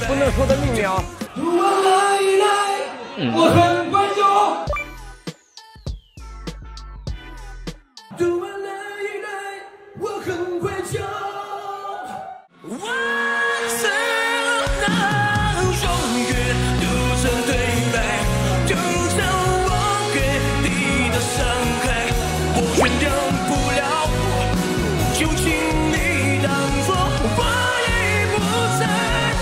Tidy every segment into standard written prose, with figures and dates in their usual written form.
不能说的秘密啊。 我很关注。我很愧疚。万色那永远读成对白，就像我给你的伤害，我原谅不了，就请你当作我已不在。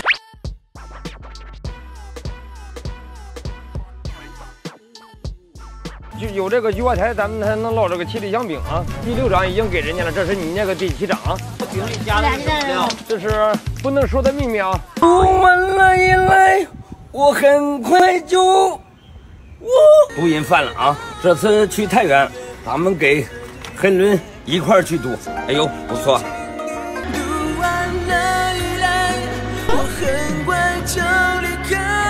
就有这个局外台，咱们才能落这个七里香饼啊。第6张已经给人家了，这是你那个第7张啊。饼里加了料，这是不能说的秘密啊。 读完了以来，我很愧疚。 读音犯了啊！这次去太原，咱们给黑伦一块儿去读。哎呦，不错。 读完了以来，我很快就离开。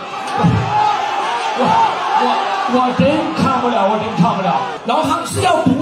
我真看不了，我真看不了。老唐是要赌